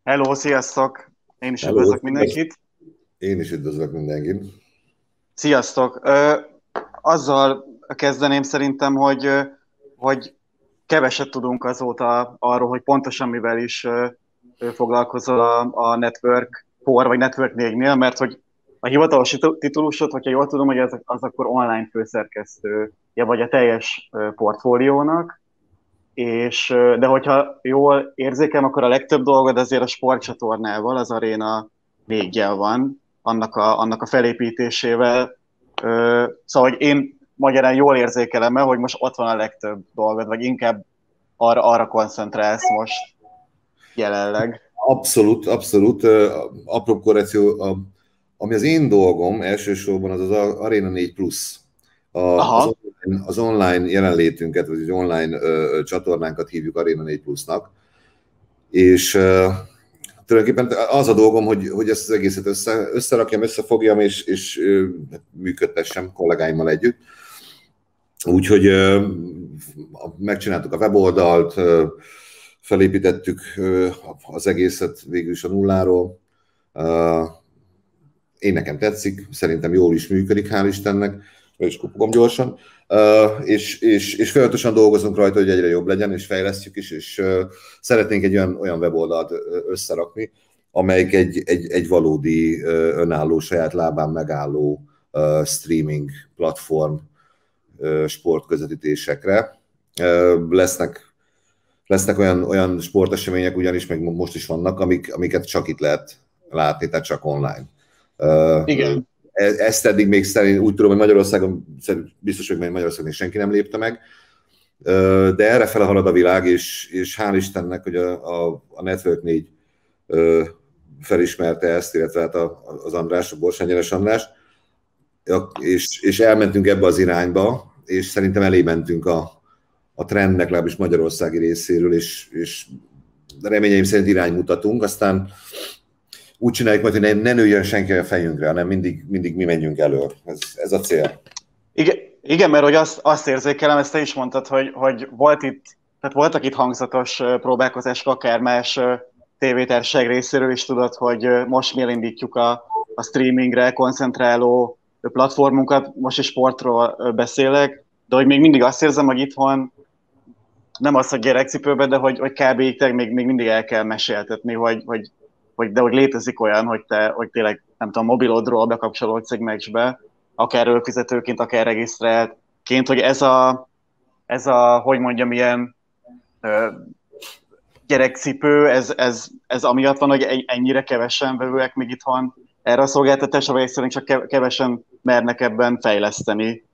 Hello, sziasztok! Én is Hello, üdvözlök mindenkit. én is üdvözlök mindenkit. Sziasztok! Azzal kezdeném szerintem, hogy keveset tudunk azóta arról, hogy pontosan mivel is foglalkozol a Network 4 vagy Network 4-nél, mert hogy a hivatalos titulusod, hogyha jól tudom, hogy az akkor online főszerkesztője vagy a teljes portfóliónak, de hogyha jól érzékelem, akkor a legtöbb dolgod azért a sportcsatornával, az Arena 4-jel van, annak a felépítésével. Szóval, hogy én magyarán jól érzékelem el, hogy most ott van a legtöbb dolgod, vagy inkább arra koncentrálsz most jelenleg. Abszolút, abszolút. Apró korrekció, ami az én dolgom elsősorban az Arena 4 Plus. Aha, Az online jelenlétünket, vagy az online csatornánkat hívjuk Arena 4 Plusnak. És tulajdonképpen az a dolgom, hogy ezt az egészet összerakjam, összefogjam, és működtessem kollégáimmal együtt. Úgyhogy megcsináltuk a weboldalt, felépítettük az egészet végül is a nulláról. Én nekem tetszik, szerintem jól is működik, hál' Istennek, és kopogom gyorsan. És folyamatosan dolgozunk rajta, hogy egyre jobb legyen, és fejlesztjük is, és szeretnénk egy olyan weboldalt összerakni, amelyik egy valódi önálló, saját lábán megálló streaming platform sportközvetítésekre. Lesznek olyan sportesemények, ugyanis meg most is vannak, amiket csak itt lehet látni, tehát csak online. igen. Ezt eddig még szerint úgy tudom, hogy Magyarországon, biztos, hogy Magyarországon még senki nem lépte meg, de erre fele halad a világ, és hál' Istennek, hogy a Network 4 felismerte ezt, illetve hát az András, a Borsányeres András, és elmentünk ebbe az irányba, és szerintem elé mentünk a trendnek, legalábbis magyarországi részéről, és reményeim szerint iránymutatunk, aztán úgy csináljuk majd, hogy ne nőjön senki a fejünkre, hanem mindig mi menjünk elő. Ez a cél. Igen, mert hogy azt érzékelem, ezt te is mondtad, hogy tehát voltak itt hangzatos próbálkozások, akár más tévétársaság részéről is tudod, hogy most mi elindítjuk a streamingre koncentráló platformunkat, most is sportról beszélek, de hogy még mindig azt érzem, hogy itthon nem az, hogy gyerekcipőben, de hogy kb. Még mindig el kell meséltetni, de hogy létezik olyan, hogy tényleg, nem tudom, mobilodról bekapcsolódsz egy meccsbe, akár előfizetőként, akár regisztráltként, hogy ez a hogy mondjam, ilyen ö, gyerekcipő, ez amiatt van, hogy ennyire kevesen vevőek még itthon erre a szolgáltatásra, vagy egyszerűen csak kevesen mernek ebben fejleszteni.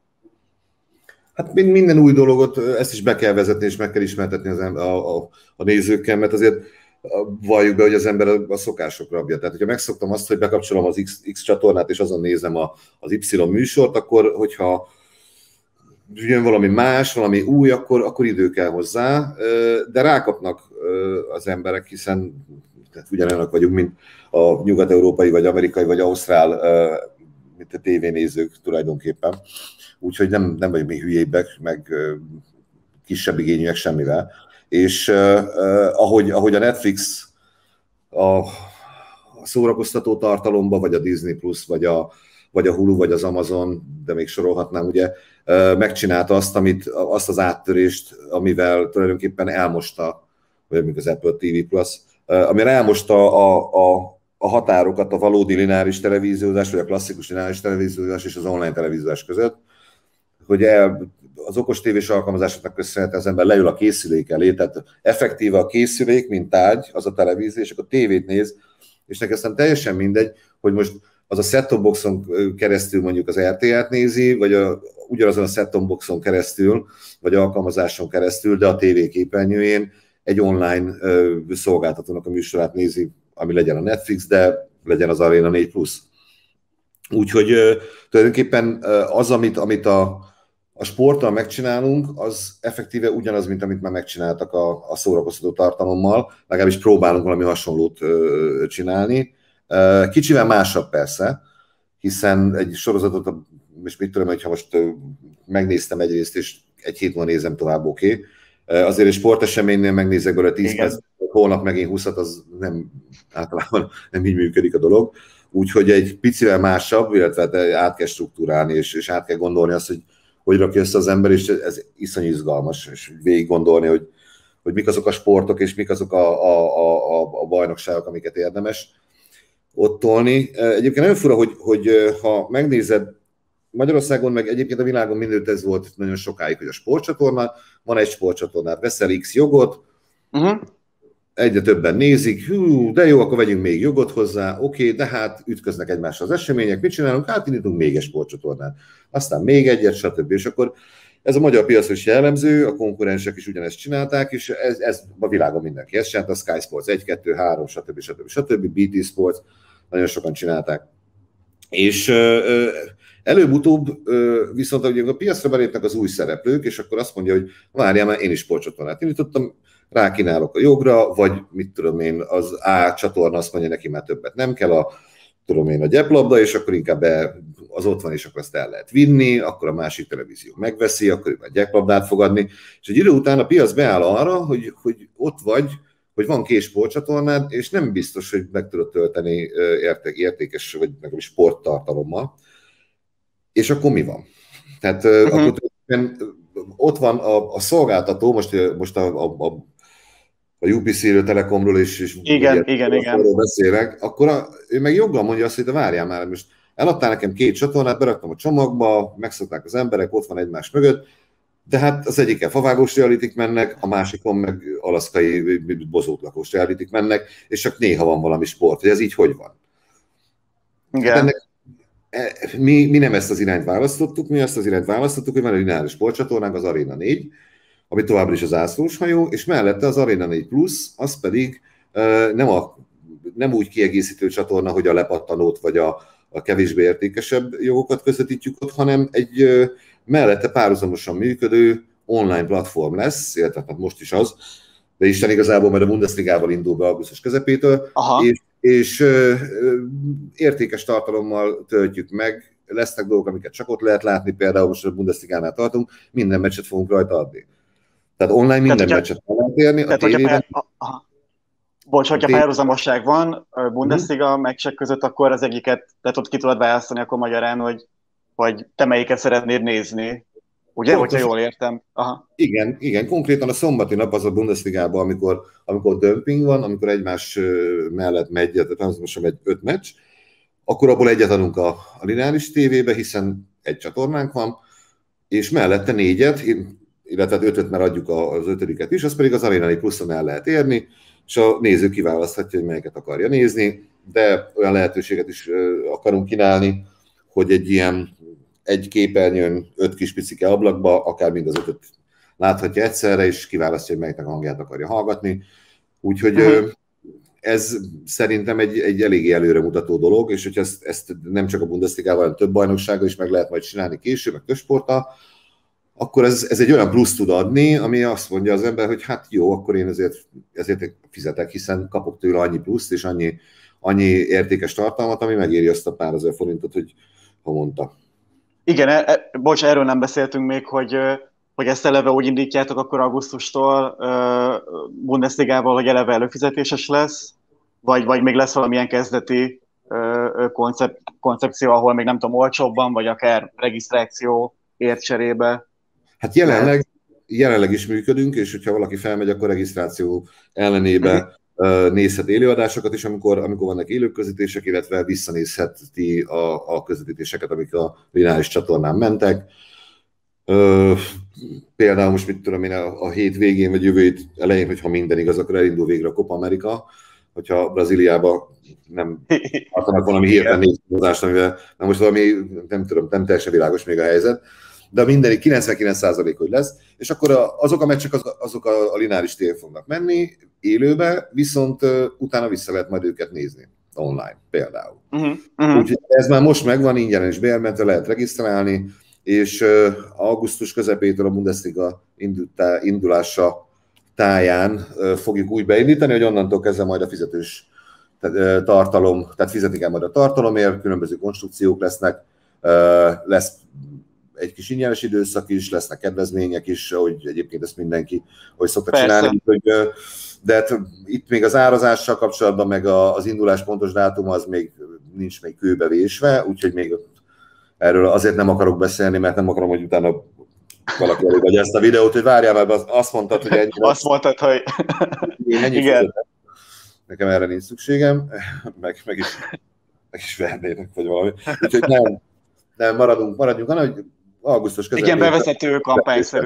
Hát minden új dolgot, ezt is be kell vezetni, és meg kell ismertetni a nézőkkel, mert azért valljuk be, hogy az ember a szokások rabja. Tehát, hogyha megszoktam azt, hogy bekapcsolom az X csatornát, és azon nézem az Y műsort, akkor, hogyha jön valami más, valami új, akkor idő kell hozzá, de rákapnak az emberek, hiszen tehát ugyanolyanok vagyunk, mint a nyugat-európai, vagy amerikai, vagy ausztrál, mint a tévénézők tulajdonképpen. Úgyhogy nem vagyunk még hülyébbek, meg kisebb igényűek semmivel. És ahogy a Netflix a szórakoztató tartalomba, vagy a Disney Plus, vagy a Hulu, vagy az Amazon, de még sorolhatnám, ugye, megcsinálta azt az áttörést, amivel tulajdonképpen elmosta, vagy mint az Apple TV Plus, amivel elmosta a határokat a valódi lineáris televíziózás, vagy a klasszikus lineáris televíziózás és az online televíziózás között, hogy az okos tévés alkalmazásoknak köszönhetően az ember leül a készülék elé, tehát effektíve a készülék, mint tárgy, az a televízió, és akkor tévét néz, és neki aztán teljesen mindegy, hogy most az a set-top boxon keresztül mondjuk az RTL-t nézi, vagy ugyanazon a set-top boxon keresztül, vagy alkalmazáson keresztül, de a tévéképernyőjén egy online szolgáltatónak a műsorát nézi, ami legyen a Netflix, de legyen az Arena 4 Plus. Úgyhogy tulajdonképpen az, amit a sporttal megcsinálunk, az effektíve ugyanaz, mint amit már megcsináltak a szórakoztató tartalommal, legalábbis próbálunk valami hasonlót csinálni. Kicsivel másabb persze, hiszen egy sorozatot, és mit tudom, hogyha most megnéztem egyrészt, és egy hét múlva nézem tovább, oké. Azért egy sporteseménynél megnézek belőle 10 perc, Igen. holnap megint 20-at, az nem, általában nem így működik a dolog. Úgyhogy egy picivel másabb, illetve át kell struktúrálni, és át kell gondolni azt, hogy rakja össze az ember, és ez iszonyú izgalmas, és végig gondolni, hogy mik azok a sportok, és mik azok a bajnokságok, amiket érdemes ott tolni. Egyébként nagyon fura, hogy ha megnézed, Magyarországon, meg egyébként a világon mindent ez volt nagyon sokáig, hogy a sportcsatorna, van egy sportcsatornát, veszel X jogot, egyre többen nézik, de jó, akkor vegyünk még jogot hozzá, oké, de hát ütköznek egymással az események, mit csinálunk? Hát indítunk még egy sportcsatornát, aztán még egyet, stb. És akkor ez a magyar piacra is jellemző, a konkurensek is ugyanezt csinálták, és ez a világon mindenki ezt csinálta, a Sky Sports 1, 2, 3, stb. BT Sports, nagyon sokan csinálták. És előbb-utóbb viszont a piacra belépnek az új szereplők, és akkor azt mondja, hogy várjál már, én is sportcsatornát indítottam, rákínálok a jogra, vagy mit tudom én, az A csatorna azt mondja, neki már többet nem kell, a gyeplabda, és akkor inkább az ott van, és akkor ezt el lehet vinni, akkor a másik televízió megveszi, akkor a gyeplabdát fog adni, és egy idő után a piac beáll arra, hogy ott vagy, hogy van két sportcsatornád, és nem biztos, hogy meg tudod tölteni értékes, vagy meg sporttartalommal. És akkor mi van? Tehát akkor ott van a szolgáltató, most a UPC-ről, Telekomról és igen. beszélek, akkor ő meg joggal mondja azt, hogy de várjál már, most eladtál nekem két csatornát, beraktam a csomagba, megszokták az emberek, ott van egymás mögött, de hát az egyiken favágós realitik mennek, a másikon meg alaszkai bozótlakós realitik mennek, és csak néha van valami sport, hogy ez így hogy van? Igen. Hát ennek, mi nem ezt az irányt választottuk, mi azt az irányt választottuk, hogy van egy lineáris sportcsatornánk, az Arena 4, ami továbbra is az zászlós hajó, és mellette az Arena 4 Plus, az pedig nem úgy kiegészítő csatorna, hogy a lepattanót vagy a kevésbé értékesebb jogokat közvetítjük ott, hanem egy mellette párhuzamosan működő online platform lesz, illetve most is az, de Isten igazából majd a Bundesligával indul be augusztus közepétől, és értékes tartalommal töltjük meg, lesznek dolgok, amiket csak ott lehet látni, például most a Bundesligánál tartunk, minden meccset fogunk rajta adni. Tehát online minden meccset lehet érni, a tévében... hogyha párhuzamosság van a Bundesliga meccsek között, akkor az egyiket, tehát ott ki tudod választani akkor magyarán, hogy te melyiket szeretnéd nézni. Ugye, hogyha jól értem? Aha. Igen, konkrétan a szombati nap az a Bundesligában, amikor dömping van, amikor egymás mellett megy, tehát most megy 5 meccs, akkor abból egyet adunk a lineáris tévébe, hiszen egy csatornánk van, és mellette 4-et, illetve 5-öt már adjuk az 5-et is, az pedig az Arena 4 Pluszon el lehet érni, és a néző kiválaszthatja, hogy melyiket akarja nézni, de olyan lehetőséget is akarunk kínálni, hogy egy képernyőn 5 kis picike ablakba, akár mind az 5-öt láthatja egyszerre, és kiválasztja, hogy melyiknek a hangját akarja hallgatni. Úgyhogy ez szerintem egy eléggé előremutató dolog, és hogy ezt nem csak a Bundesligával, hanem több bajnoksággal is meg lehet majd csinálni később, meg több sporttal, akkor ez egy olyan plusz tud adni, ami azt mondja az ember, hogy hát jó, akkor én ezért fizetek, hiszen kapok tőle annyi pluszt, és annyi értékes tartalmat, ami megéri azt a pár ezer forintot, hogy ha mondta. Igen, bocs, erről nem beszéltünk még, hogy ezt eleve úgy indítjátok akkor augusztustól Bundesligával, hogy eleve előfizetéses lesz, vagy még lesz valamilyen kezdeti koncepció, ahol még nem tudom, olcsóbban, vagy akár regisztráció ért cserébe. Hát jelenleg is működünk, és hogyha valaki felmegy, akkor regisztráció ellenébe nézhet élőadásokat is, amikor vannak élő közvetítések, illetve visszanézheti a közvetítéseket, amik a lineáris csatornán mentek. Például most mit tudom én, a hét végén, vagy jövő hét elején, hogyha minden igaz, akkor elindul végre a Copa America, hogyha Brazíliába nem tartanak valami hirtelen nézőadást, amivel most valami, nem teljesen világos még a helyzet, de mindenik 99% hogy lesz, és akkor azok a meccsek azok a lineáris téren fognak menni élőbe, viszont utána vissza lehet majd őket nézni online például. Úgyhogy ez már most megvan, ingyen és bérmentve lehet regisztrálni, és augusztus közepétől a Bundesliga indulása táján fogjuk úgy beindítani, hogy onnantól kezdve majd a fizetős tartalom, tehát fizetik el majd a tartalomért, különböző konstrukciók lesznek, lesz egy kis ingyenes időszak is, lesznek kedvezmények is, ahogy egyébként ezt mindenki, hogy szokta csinálni, hogy de hát itt még az árazással kapcsolatban, meg az indulás pontos dátum az még nincs még kőbe vésve, úgyhogy még erről azért nem akarok beszélni, mert nem akarom, hogy utána valaki elég vagy ezt a videót, hogy várjál, mert azt mondtad, hogy ennyi. Azt mondtad, hogy igen. Nekem erre nincs szükségem, meg is vernének, vagy valami. Úgyhogy nem maradjunk, hanem augusztus közepén. Igen, bevezető kampányszerű.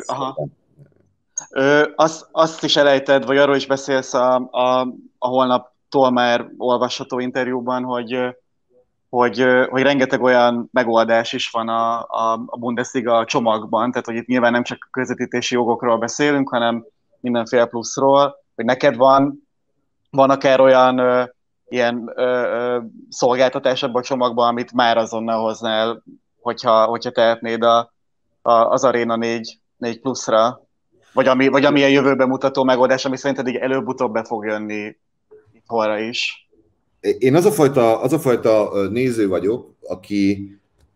Azt is elejted, vagy arról is beszélsz a holnaptól már olvasható interjúban, hogy rengeteg olyan megoldás is van a Bundesliga csomagban, tehát hogy itt nyilván nem csak közvetítési jogokról beszélünk, hanem mindenféle pluszról, hogy neked van akár olyan ilyen szolgáltatás abban a csomagban, amit már azonnal hoznál, hogyha tehetnéd az Arena 4 pluszra, vagy ami a jövőben mutató megoldás, ami szerinted így előbb-utóbb be fog jönni itthonra is. Én az a fajta néző vagyok, aki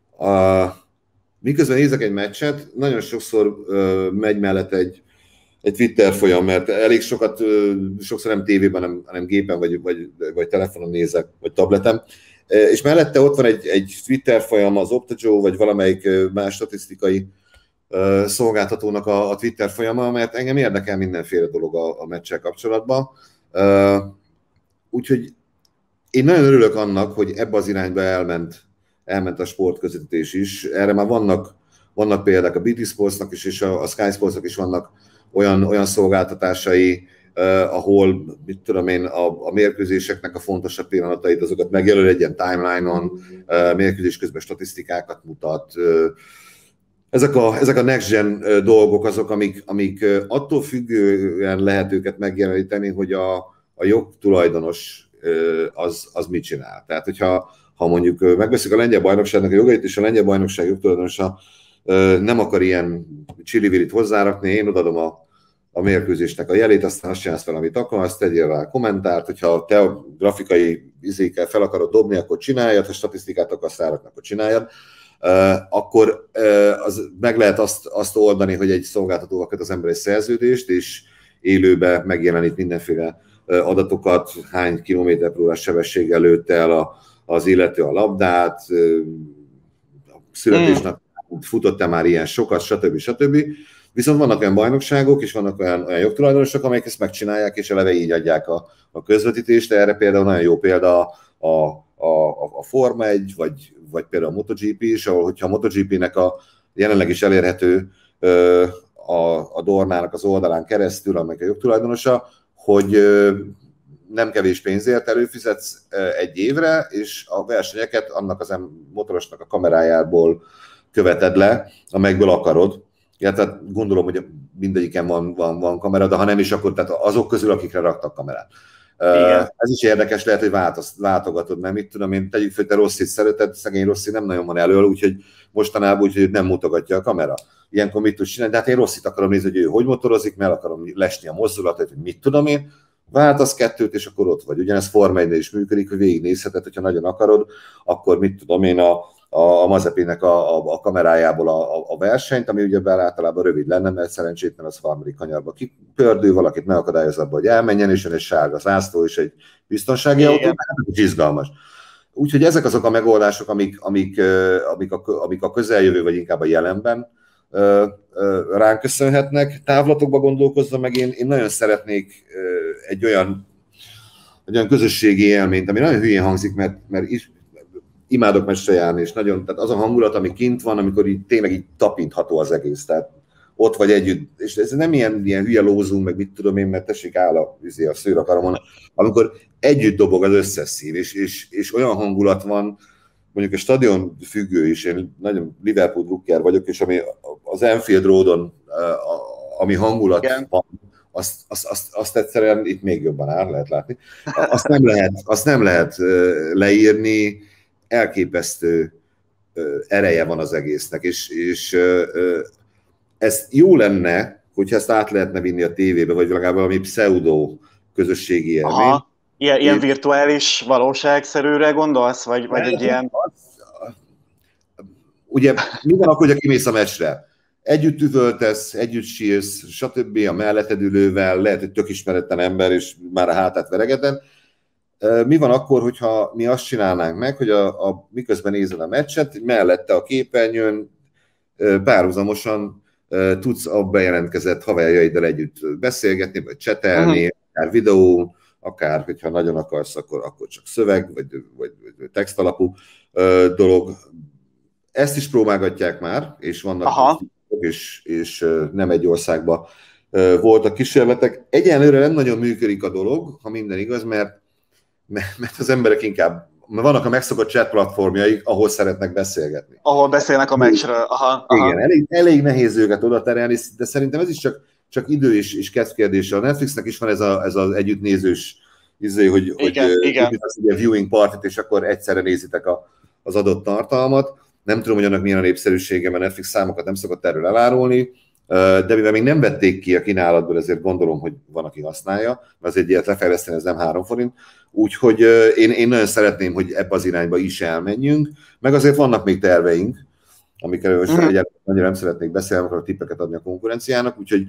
miközben nézek egy meccset, nagyon sokszor megy mellett egy Twitter folyam, mert elég sokszor nem tévében, hanem gépen vagy telefonon nézek, vagy tabletem, és mellette ott van egy Twitter folyam, az Optajo, vagy valamelyik más statisztikai szolgáltatónak a Twitter folyama, mert engem érdekel mindenféle dolog a meccsel kapcsolatban. Úgyhogy én nagyon örülök annak, hogy ebbe az irányba elment a sportközvetítés is. Erre már vannak példák a BT Sportsnak is, és a Sky Sportsnak is vannak olyan szolgáltatásai, ahol, mit tudom én, a mérkőzéseknek a fontosabb pillanatait, azokat megjelöl egy ilyen timeline-on, mérkőzés közben statisztikákat mutat. Ezek a next gen dolgok azok, amik attól függően lehet őket megjeleníteni, hogy a jogtulajdonos az mit csinál. Tehát, hogyha mondjuk megveszik a lengyel bajnokságnak a jogait, és a lengyel bajnokság jogtulajdonosa nem akar ilyen csili-vilit hozzárakni, én odaadom a mérkőzésnek a jelét, aztán azt csinálsz fel, amit akarsz, tegyél rá kommentárt, hogyha te a grafikai izékkel fel akarod dobni, akkor csináljad, ha statisztikát akarsz rárakni, akkor csináljad, akkor az meg lehet azt oldani, hogy egy szolgáltatóval köt az ember egy szerződést, és élőben megjelenít mindenféle adatokat, hány kilométer/órás sebességgel lőtte el az illető a labdát, a születésnap futott-e már ilyen sokat, stb. Viszont vannak olyan bajnokságok, és vannak olyan jogtulajdonosok, amelyek ezt megcsinálják, és eleve így adják a közvetítést. Erre például nagyon jó példa a Forma 1, vagy például a MotoGP is, ahol hogyha a MotoGP-nek a jelenleg is elérhető a Dornának az oldalán keresztül, amelyik a jogtulajdonosa, hogy nem kevés pénzért előfizetsz egy évre, és a versenyeket annak az motorosnak a kamerájából követed le, amelyekből akarod. Ja, tehát gondolom, hogy mindegyiken van kamera, de ha nem is, akkor tehát azok közül, akikre raktak kamerát. Ez is érdekes, lehet, hogy váltogatod, nem? Mit tudom én, tegyük fel, te Rossit szereted, szegény Rossi nem nagyon van elől, úgyhogy mostanában úgy, nem mutogatja a kamera. Ilyenkor mit tudsz csinálni? De hát én Rossit akarom nézni, hogy ő hogy motorozik, mert akarom lesni a mozdulatot, hogy mit tudom én, váltasz kettőt, és akkor ott vagy. Ugyanez Forma 1-nél is működik, hogy végignézheted, hogyha nagyon akarod, akkor mit tudom én, a Mazepinnek a kamerájából a versenyt, ami ugye általában rövid lenne, mert szerencsétlen az harmadik kanyarba kipördül, valakit megakadályoz abba, hogy elmenjen, és jön egy sárga zászló és egy biztonsági autó, ez izgalmas. Úgyhogy ezek azok a megoldások, amik a közeljövő, vagy inkább a jelenben ránk köszönhetnek. Távlatokba gondolkozva, meg én nagyon szeretnék egy olyan közösségi élményt, ami nagyon hülyén hangzik, mert imádok mestre járni, és nagyon, tehát az a hangulat, ami kint van, amikor így, tényleg így tapintható az egész, tehát ott vagy együtt, és ez nem ilyen hülye lózunk, meg mit tudom én, mert tessék áll a szőrakaramon, amikor együtt dobog az összes szín, és olyan hangulat van, mondjuk a stadion függő is, én nagyon Liverpool drukker vagyok, és ami az Anfield Roadon, ami hangulat igen. Van, azt egyszerűen itt még jobban áll, lehet látni. Azt nem lehet leírni, elképesztő ereje van az egésznek, és ez jó lenne, hogyha ezt át lehetne vinni a tévébe, vagy legalább valami pseudo közösségi élmény. Aha, ilyen virtuális valóságszerűre gondolsz, vagy egy ilyen... Ugye minden akkor, hogyha kimész a meccsre. együtt üvöltesz, együtt sírsz, stb. A melletted ülővel, lehet, hogy tök ismeretlen ember, és már a hátát veregeted. Mi van akkor, hogyha mi azt csinálnánk meg, hogy miközben nézel a meccset, mellette a képernyőn párhuzamosan tudsz a bejelentkezett haverjaiddal együtt beszélgetni, vagy csetelni, akár videó, akár, hogyha nagyon akarsz, akkor csak szöveg, vagy text alapú dolog. Ezt is próbálgatják már, és vannak és nem egy országban voltak kísérletek. Egyenlőre nem nagyon működik a dolog, ha minden igaz, mert az emberek inkább, vannak a megszokott chat platformjaik, ahol szeretnek beszélgetni. Ahol beszélnek a meccsről. Igen, elég nehéz őket oda terelni, de szerintem ez is csak idő és kezdkérdése. A Netflixnek is van ez az együttnézős hogy az ugye viewing partit, és akkor egyszerre nézitek az adott tartalmat. Nem tudom, hogy annak milyen a népszerűsége, mert Netflix számokat nem szokott erről elárulni, de mivel még nem vették ki a kínálatból, ezért gondolom, hogy van, aki használja, mert az egy ilyet lefejleszteni, ez nem 3 forint. Úgyhogy én nagyon szeretném, hogy ebbe az irányba is elmenjünk, meg azért vannak még terveink, amikről most egyáltalán annyira nem szeretnék beszélni, akarok tippeket adni a konkurenciának, úgyhogy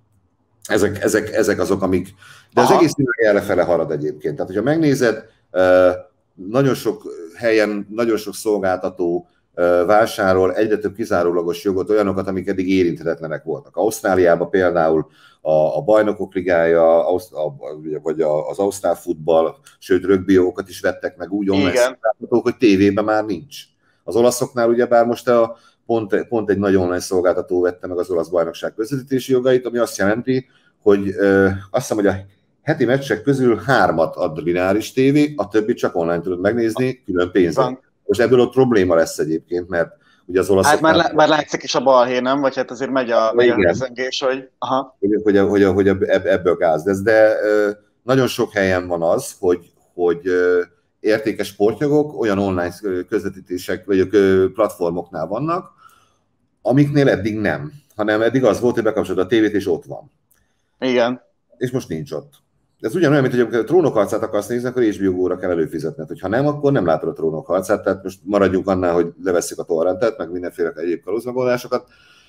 ezek azok, amik... De az egész világ errefele harad egyébként. Tehát, hogyha megnézed, nagyon sok helyen, nagyon sok szolgáltató vásárol egyre több kizárólagos jogot, olyanokat, amik eddig érinthetetlenek voltak. Ausztráliában például a Bajnokok Ligája, vagy az ausztrál futball, sőt rögbiókat is vettek meg úgy online szolgáltatók, hogy tévében már nincs. Az olaszoknál ugyebár most pont egy nagy online szolgáltató vette meg az olasz bajnokság közvetítési jogait, ami azt jelenti, hogy azt hiszem, hogy a heti meccsek közül 3-at ad lineáris tévé, a többit csak online tudod megnézni, külön pénzen. Most ebből ott probléma lesz egyébként, mert ugye az olaszok... Hát már látszik is a balhé, nem? Vagy hát azért megy a zengés, hogy... Hogy ebből gáz. De nagyon sok helyen van az, hogy értékes sportjogok olyan online közvetítések, vagy platformoknál vannak, amiknél eddig nem. Hanem eddig az volt, hogy bekapcsolod a tévét, és ott van. Igen. És most nincs ott. Ez ugyanolyan, mint hogy amikor a Trónok harcát akarsz nézni, akkor HBO Go-ra kell előfizetned. Hogyha nem, akkor nem látod a Trónok harcát, tehát most maradjunk annál, hogy levesszük a torrentet, meg mindenféle egyéb kalózmegoldásokat.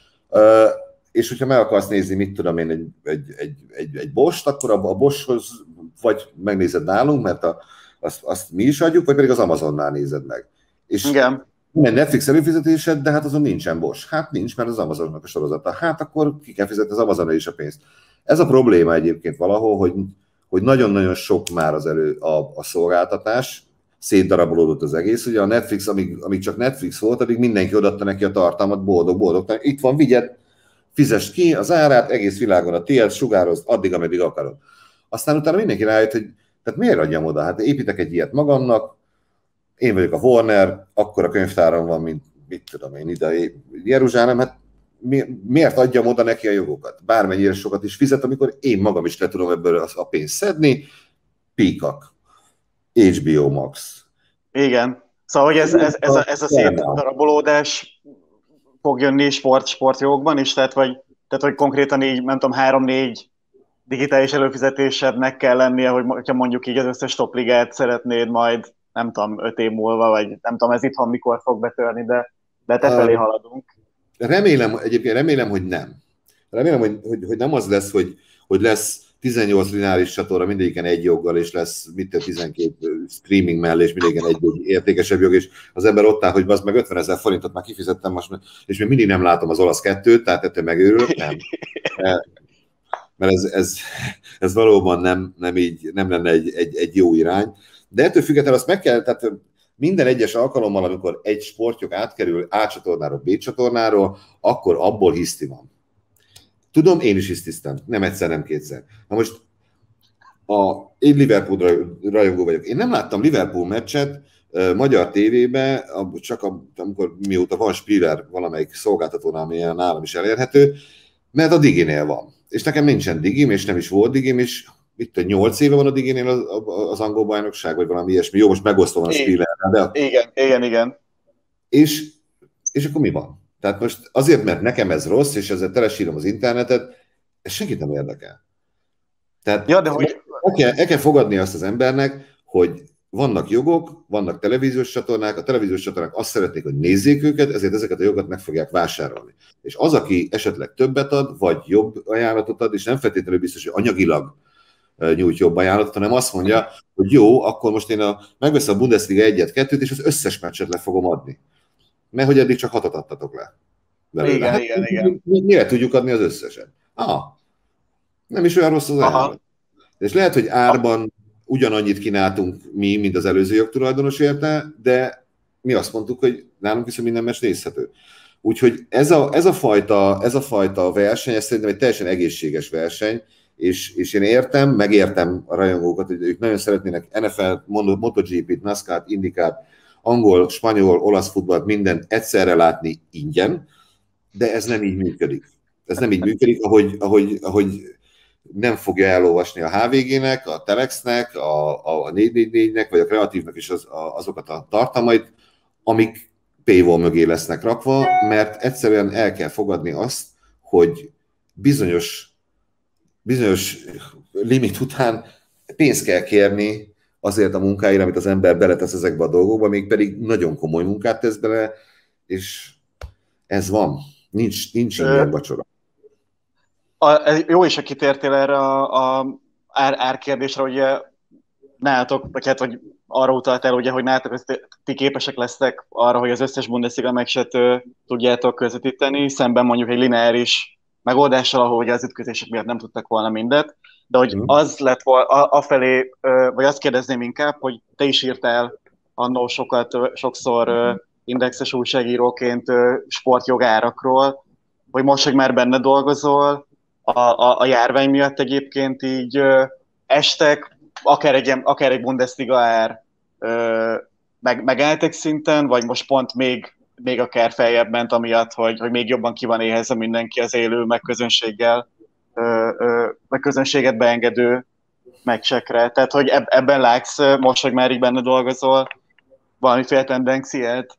És hogyha meg akarsz nézni, mit tudom én, egy Bosch-t, akkor a Boschhoz vagy megnézed nálunk, mert azt mi is adjuk, vagy pedig az Amazonnál nézed meg. És igen. Van egy Netflix előfizetésed, de hát azon nincsen Bosch. Hát nincs, mert az Amazonnak a sorozata. Hát akkor ki kell fizetni az Amazonra is a pénzt. Ez a probléma egyébként valahol, hogy nagyon-nagyon sok már a szolgáltatás, szétdarabolódott az egész. Ugye a Netflix, amíg csak Netflix volt, addig mindenki odaadta neki a tartalmat, boldog. Itt van, vigyed, fizest ki az árát, egész világon a tiéd, sugározd addig, ameddig akarod. Aztán utána mindenki rájött, hogy tehát miért adjam oda? Hát építek egy ilyet magamnak, én vagyok a Warner, akkor a könyvtáram van, mint mit tudom én ide Jeruzsálem, hát miért adjam oda neki a jogokat? Bármennyire sokat is fizet, amikor én magam is le tudom ebből a pénzt szedni. Peacock, HBO Max. Igen. Szóval, hogy ez a szétdarabolódás fog jönni sportjogokban is, tehát hogy konkrétan így, nem tudom, 3-4 digitális előfizetésednek kell lennie, hogyha mondjuk így az összes topligát szeretnéd majd, nem tudom, 5 év múlva, vagy nem tudom, ez itthon mikor fog betörni, de te felé haladunk. Remélem, hogy nem. Remélem, hogy nem az lesz, hogy lesz 18 lineáris csatorna, mindegyiken egy joggal, és lesz 12 streaming mellé, és mindegyiken egy értékesebb jog, és az ember ott áll, hogy az meg 50 000 forintot már kifizettem most, és még mindig nem látom az olasz 2-t, tehát ettől megőrülök, nem. Mert ez valóban nem lenne egy jó irány. De ettől függetlenül azt meg kell, tehát minden egyes alkalommal, amikor egy sportjog átkerül A csatornáról B csatornáról, akkor abból hiszti van. Tudom, én is hisztiztem, nem egyszer, nem kétszer. Na most én Liverpool rajongó vagyok. Én nem láttam Liverpool meccset magyar tévébe, csak amikor mióta van Spiller valamelyik szolgáltatónál, ami nálam is elérhető, mert a Diginél van. És nekem nincsen Digim, és nem is volt Digim, és itt 8 éve van a Diginél az angol bajnokság, vagy valami ilyesmi. Jó, most megosztom a Spillerrel. Igen. És akkor mi van? Tehát most azért, mert nekem ez rossz, és ezzel telesírom az internetet, ez senkit nem érdekel. Tehát ja, de hogy... el kell fogadni azt az embernek, hogy vannak jogok, vannak televíziós csatornák, a televíziós csatornák azt szeretnék, hogy nézzék őket, ezért ezeket a jogokat meg fogják vásárolni. És az, aki esetleg többet ad, vagy jobb ajánlatot ad, és nem feltétlenül biztos, hogy anyagilag nyújt jobb ajánlatot, hanem azt mondja, hogy jó, akkor most én megveszem a Bundesliga 1-2-t, és az összes meccset le fogom adni. Mert hogy eddig csak 6-ot adtatok le. Belőle. Igen, hát, igen. Mire tudjuk adni az összeset? Nem is olyan rossz az ajánlat. És lehet, hogy árban ugyanannyit kínáltunk mi, mint az előző jogtulajdonos érte, de mi azt mondtuk, hogy nálunk viszont minden meccs nézhető. Úgyhogy ez a fajta verseny, ez szerintem egy teljesen egészséges verseny, és én megértem a rajongókat, hogy ők nagyon szeretnének NFL, MotoGP-t, NASCAR-t, IndyCar-t, angol, spanyol, olasz futballt, mindent egyszerre látni ingyen, de ez nem így működik. Ez nem így működik, ahogy nem fogja elolvasni a HVG-nek, a Telexnek, a 444-nek, vagy a Kreatívnak is azokat a tartalmait, amik paywall mögé lesznek rakva, mert egyszerűen el kell fogadni azt, hogy bizonyos limit után pénzt kell kérni azért a munkáira, amit az ember beletesz ezekbe a dolgokba, még pedig nagyon komoly munkát tesz bele, és ez van. Nincs ingyen vacsora. Jó is, hogy kitértél erre a árkérdésre, ugye nálatok, vagy hát, hogy arra utaltál, ugye, hogy nálatok, hogy ti képesek lesztek arra, hogy az összes Bundesliga meccset tudjátok közvetíteni, szemben mondjuk egy lineáris megoldással, ahol ugye az ütközések miatt nem tudtak volna mindet, de hogy az lett afelé, vagy azt kérdezném inkább, hogy te is írtál annó sokszor indexes újságíróként sportjogárakról, hogy most, hogy már benne dolgozol, a járvány miatt egyébként így estek, akár egy Bundesliga ár megálltak szinten, vagy most pont még akár feljebb ment amiatt, hogy még jobban ki van éhezve mindenki az élő, meg közönséget beengedő meccsekre. Tehát, hogy ebben látsz, most, hogy már így benne dolgozol, valamiféle tendenciát?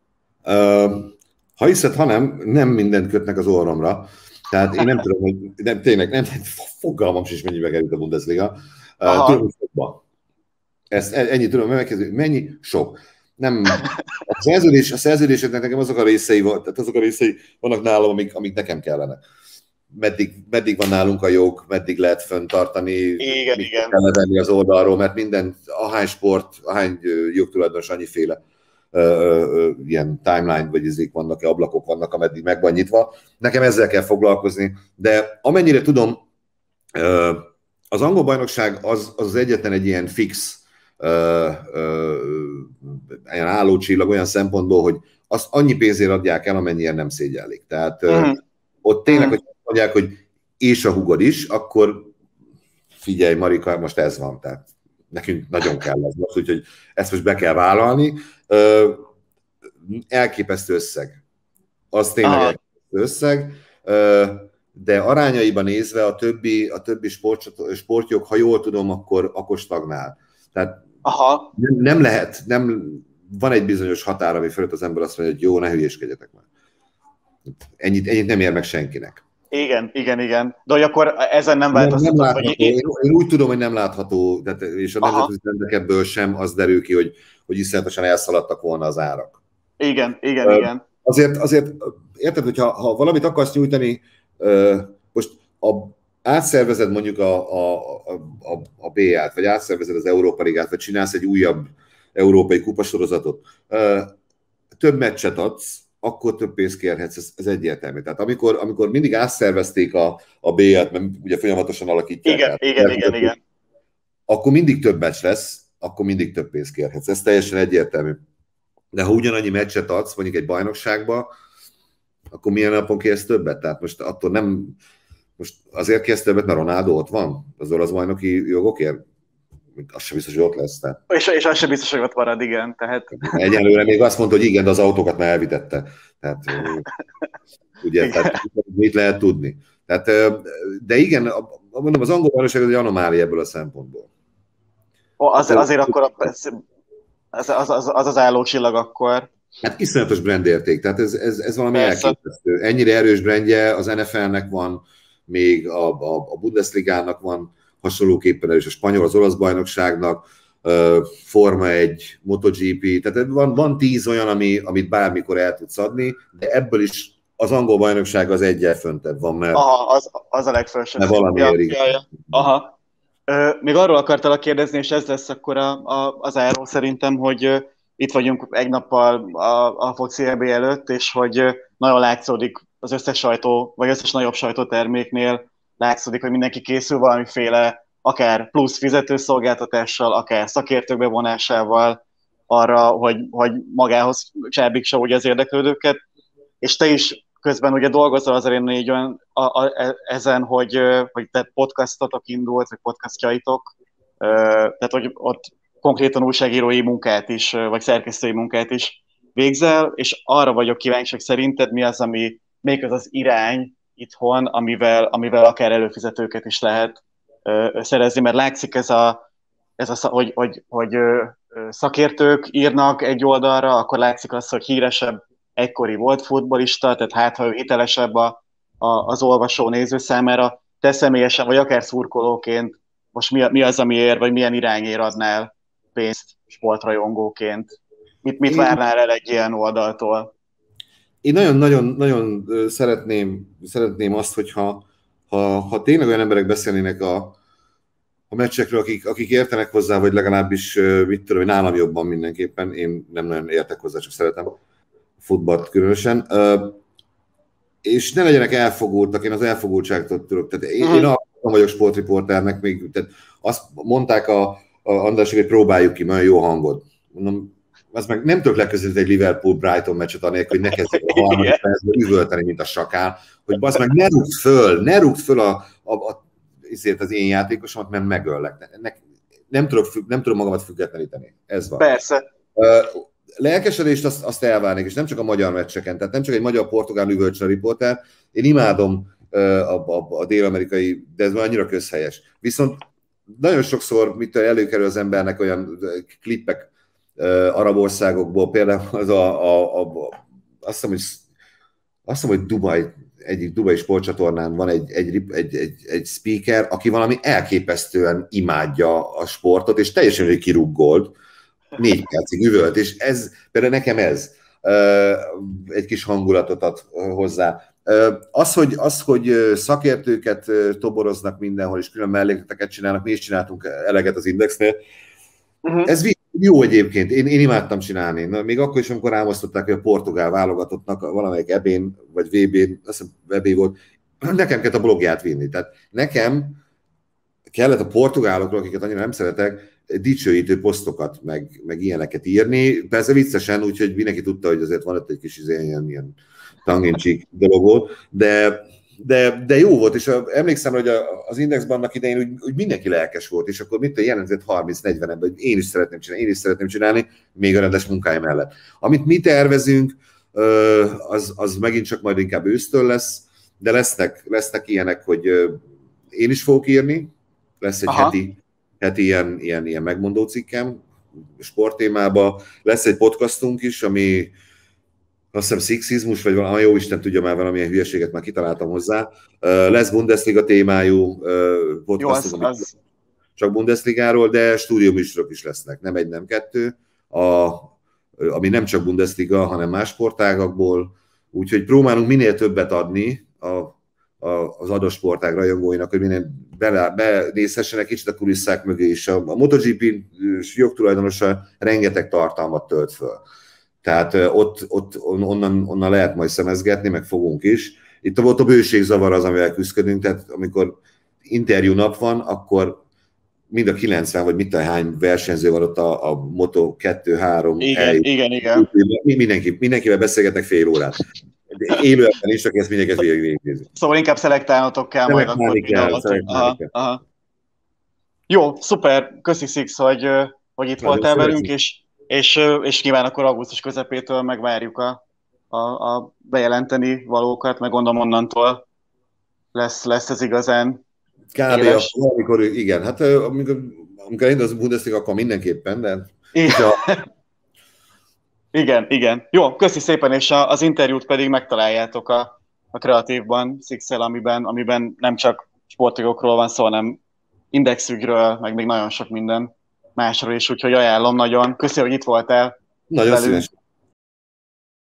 Ha hiszed, ha nem mindent kötnek az orromra. Tehát én nem tudom, hogy tényleg nem fogalmam sincs, mennyibe került a Bundesliga. Tudom, hogy sokba. Ennyi tudom, mennyi? Sok. Nem, a szerződéseknek nekem azok a részei vannak nálam, amik nekem kellene. Meddig van nálunk a jog, meddig lehet fenntartani, igen. kell levenni az oldalról, mert minden, ahány jogtulajdonos, annyiféle ilyen timeline, vagy izék vannak, ablakok vannak, ameddig meg van nyitva. Nekem ezzel kell foglalkozni, de amennyire tudom, az angol bajnokság az egyetlen egy ilyen fix, ilyen állócsillag olyan szempontból, hogy azt annyi pénzért adják el, amennyien nem szégyellik. Tehát ott tényleg, hogy mondják, hogy és a hugod is, akkor figyelj, Marika, most ez van. Tehát nekünk nagyon kell ez most, úgyhogy ezt most be kell vállalni. Elképesztő összeg. Az tényleg elképesztő összeg, de arányaiban nézve a többi sportjog, ha jól tudom, akkor stagnál. Tehát nem lehet, van egy bizonyos határ, ami fölött az ember azt mondja, hogy jó, ne hülyéskedjetek már. Ennyit nem ér meg senkinek. Igen. De hogy akkor ezen nem változtatott? Vagy... Én úgy tudom, hogy nem látható, és a nemzetközi trendek ebből sem az derül ki, hogy iszonyatosan elszaladtak volna az árak. Igen. Azért érted, hogy ha valamit akarsz nyújtani, most átszervezed mondjuk a BA-t, vagy átszervezed az Európa Ligát, vagy csinálsz egy újabb európai kupasorozatot, több meccset adsz, akkor több pénzt kérhetsz, ez egyértelmű. Tehát amikor mindig átszervezték a BA-t, mert ugye folyamatosan alakítják. Igen. Akkor mindig több meccs lesz, akkor mindig több pénzt kérhetsz. Ez teljesen egyértelmű. De ha ugyanannyi meccset adsz, mondjuk egy bajnokságba, akkor milyen napon kérsz többet? Tehát most attól nem... Most azért kérsz többet, mert Ronaldo ott van az olasz bajnoki jogokért? Az sem biztos, hogy ott lesz. Tehát. És az sem biztos, hogy ott marad, igen. Tehát... Egyelőre még azt mondta, hogy igen, de az autókat már elvitette. Tehát, ugye, tehát mit lehet tudni. Tehát, de igen, mondom, az angol bajnokság az egy anomália ebből a szempontból. Azért akkor az állócsillag akkor. Hát iszonyatos brandérték, tehát ez valami elképesztő. Ennyire erős brandje az NFL-nek van, még a Bundesligának van hasonlóképpen erős, a spanyol, az olasz bajnokságnak, Forma 1, MotoGP, tehát van 10 olyan, amit bármikor el tudsz adni, de ebből is az angol bajnokság az egyel föntebb van, mert, Aha, az a legfelsőbb. mert valamiért Ja. Aha. Még arról akartalak kérdezni, és ez lesz akkor az záró szerintem, hogy itt vagyunk egy nappal a foci EB előtt, és hogy nagyon látszódik az összes sajtó, vagy összes nagyobb sajtóterméknél látszódik, hogy mindenki készül valamiféle akár plusz fizetőszolgáltatással, akár szakértők bevonásával arra, hogy magához csábíts se ugye az érdeklődőket, és te is közben ugye dolgozol az Arena 4 ezen, hogy te podcastotok indult, vagy podcastjaitok, tehát hogy ott konkrétan újságírói munkát is, vagy szerkesztői munkát is végzel, és arra vagyok kíváncsi, hogy szerinted mi az, melyik az irány itthon, amivel akár előfizetőket is lehet szerezni, mert látszik hogy szakértők írnak egy oldalra, akkor látszik az, hogy híresebb egykori volt futballista, tehát hát, ha ő hitelesebb az olvasó néző számára, te személyesen, vagy akár szurkolóként, most mi az, amiért, vagy milyen irányért adnál pénzt sportrajongóként? Mit várnál el egy ilyen oldaltól? Én nagyon szeretném azt, hogyha ha tényleg olyan emberek beszélnének a meccsekről, akik értenek hozzá, vagy legalábbis, mit tudom, hogy nálam jobban mindenképpen, én nem nagyon értek hozzá, csak szeretem a futballt különösen, és ne legyenek elfogultak, én az elfogultságtól tudok. Tehát én nem vagyok sportriporternek, még tehát azt mondták Andrások, hogy próbáljuk ki, mert jó hangod. Mondom, az meg nem tudok legközelíteni egy Liverpool-Brighton meccset anélkül, hogy ne kezdjek a harmadik percben üvölteni, mint a sakál, hogy bazd meg, ne rúgd föl az én játékosomat, mert megöllek. Nem tudom magamat függetleníteni. Ez van. Persze. Lelkesedést azt elvárnék, és nem csak a magyar meccseken, tehát nem csak egy magyar-portugál üvölcsön riporter. Én imádom a dél-amerikai, de ez már annyira közhelyes. Viszont nagyon sokszor előkerül az embernek olyan klippek arab országokból, például azt hiszem, hogy egyik dubai sportcsatornán van egy speaker, aki valami elképesztően imádja a sportot, és teljesen kiruggolt, 4 percig üvölt, és ez, például nekem ez egy kis hangulatot ad hozzá. Az, hogy szakértőket toboroznak mindenhol, és külön mellékleteket csinálnak, mi is csináltunk eleget az Indexnél, ez jó egyébként, én imádtam csinálni. Na, még akkor is, amikor rámosztották, hogy a portugál válogatottnak valamelyik EB-n, vagy VB-n, azt hiszem EB volt, nekem kellett a blogját vinni. Tehát nekem kellett a portugálokról, akiket annyira nem szeretek, dicsőítő posztokat, meg ilyeneket írni. Persze viccesen, úgyhogy mindenki tudta, hogy azért van ott egy kis ilyen tongue-in-cheek dolog volt, de jó volt, és emlékszem, hogy az Indexban annak idején úgy mindenki lelkes volt, és akkor jelentett 30-40 ember, hogy én is szeretném csinálni, még a rendes munkája mellett. Amit mi tervezünk, az megint csak majd inkább ősztől lesz, de lesznek ilyenek, hogy én is fogok írni, lesz egy heti ilyen megmondó cikkem sporttémába, lesz egy podcastunk is, ami azt hiszem szixizmus, vagy valami, jó Isten tudja már valamilyen hülyeséget már kitaláltam hozzá. Lesz Bundesliga témájú podcastunk, csak Bundesligáról, de stúdióműsorok is lesznek, nem egy, nem kettő, ami nem csak Bundesliga, hanem más sportágakból, úgyhogy próbálunk minél többet adni az adott sportág rajongóinak, hogy minél benézhessenek kicsit a kulisszák mögé is. A MotoGP jogtulajdonosa rengeteg tartalmat tölt föl. Tehát onnan lehet majd szemezgetni, meg fogunk is. Itt volt a bőségzavar az, amivel küzdködünk, tehát amikor interjú nap van, akkor mind a 90, vagy mit hány versenyző van ott a Moto 2-3. Igen. Mindenkivel beszélgetnek fél órát. Élően is, csak ezt mindenket végignézni. Szóval inkább szelektálnotok kell majd akkor. Aha. Jó, szuper, köszi Six, hogy itt voltál velünk, és nyilván akkor augusztus közepétől megvárjuk a bejelenteni valókat, meg gondolom onnantól lesz ez igazán éles. Amikor, igen, hát amikor én az Bundesliga, akkor mindenképpen, de... Igen. Jó, köszi szépen, és az interjút pedig megtaláljátok a Kreatívban, Six-el, amiben nem csak sportolókról van szó, hanem indexügyről, meg még nagyon sok minden másról is, úgyhogy ajánlom nagyon. Köszönöm, hogy itt voltál Nagyon velünk. szívesen.